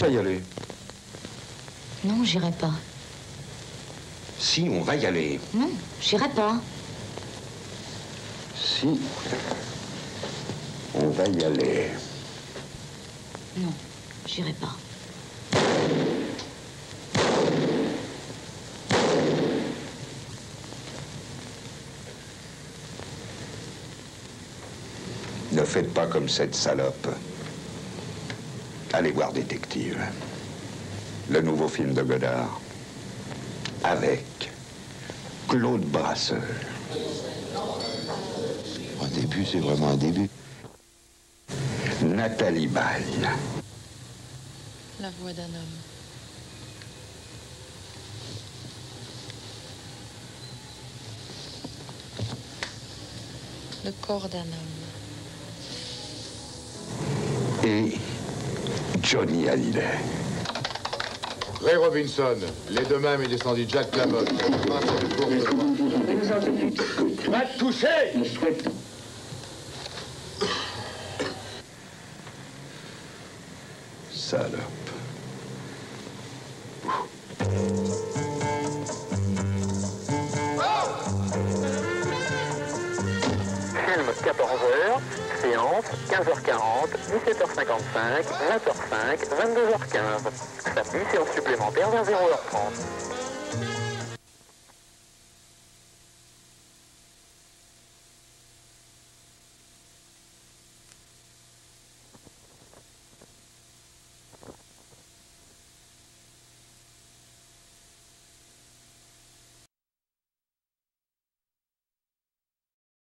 à y aller. Non, j'irai pas. Si, on va y aller. Non, j'irai pas. Si. On va y aller. Non, j'irai pas. Ne faites pas comme cette salope. Allez voir Détective. Le nouveau film de Godard. Avec Claude Brasseur. Un début, c'est vraiment un début. Nathalie Baye. La voix d'un homme. Le corps d'un homme. Et Johnny Hallyday. Ray Robinson, les deux mêmes est descendu Jack Lamotte. Va te toucher! Salope. Film 14h, séance 15h40, 17h55, 20h05, 22h15. Samedi, séance supplémentaire vers 0h30.